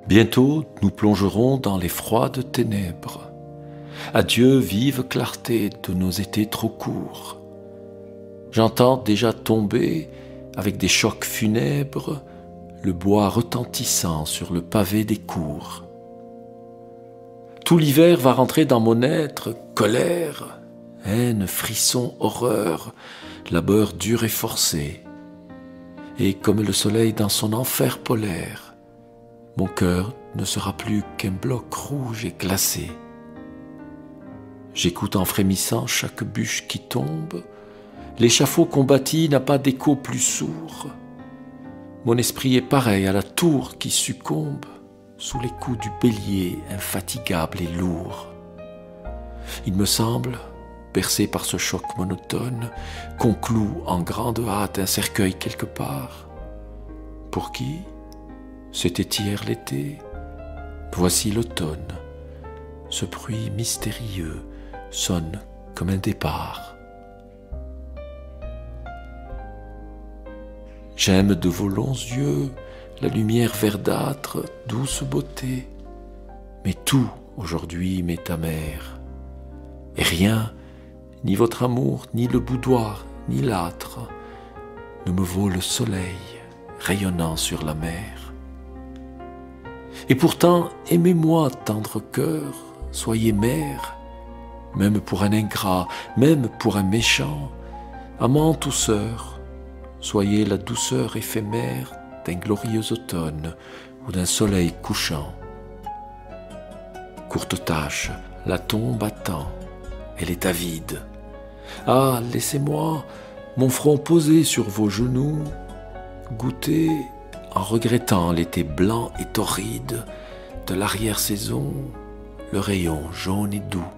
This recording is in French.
Bientôt, nous plongerons dans les froides ténèbres. Adieu, vive clarté de nos étés trop courts. J'entends déjà tomber, avec des chocs funèbres, le bois retentissant sur le pavé des cours. Tout l'hiver va rentrer dans mon être, colère, haine, frisson, horreur, labeur dur et forcé. Et comme le soleil dans son enfer polaire, mon cœur ne sera plus qu'un bloc rouge et glacé. J'écoute en frémissant chaque bûche qui tombe, l'échafaud qu'on bâtit n'a pas d'écho plus sourd. Mon esprit est pareil à la tour qui succombe sous les coups du bélier infatigable et lourd. Il me semble, bercé par ce choc monotone, qu'on cloue en grande hâte un cercueil quelque part. Pour qui? C'était hier l'été, voici l'automne. Ce bruit mystérieux sonne comme un départ. J'aime de vos longs yeux la lumière verdâtre, douce beauté, mais tout aujourd'hui m'est amer. Et rien, ni votre amour, ni le boudoir, ni l'âtre, ne me vaut le soleil rayonnant sur la mer. Et pourtant, aimez-moi, tendre cœur, soyez mère, même pour un ingrat, même pour un méchant, amante ou sœur, soyez la douceur éphémère d'un glorieux automne ou d'un soleil couchant. Courte tâche, la tombe attend, elle est avide. Ah, laissez-moi, mon front posé sur vos genoux, goûter, en regrettant l'été blanc et torride de l'arrière-saison, le rayon jaune et doux.